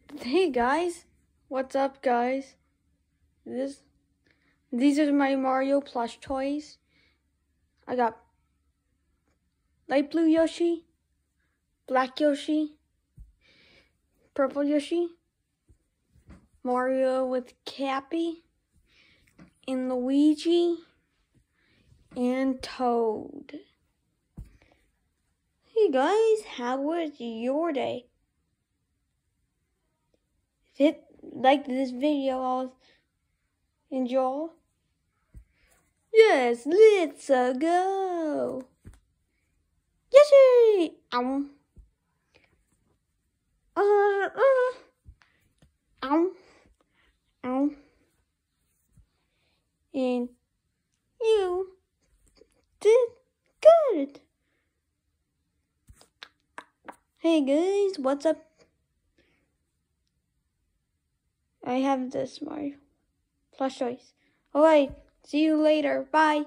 Hey guys, what's up guys? These are my Mario Plush toys. I got light blue Yoshi, black Yoshi, purple Yoshi, Mario with Cappy, and Luigi, and Toad. Hey guys, how was your day? Like this video, I'll enjoy. Yes, let's go. Yoshi! Ow. Ow. Ow. And you did good. Hey guys, what's up? I have this Mario Plush toys. Alright, see you later. Bye.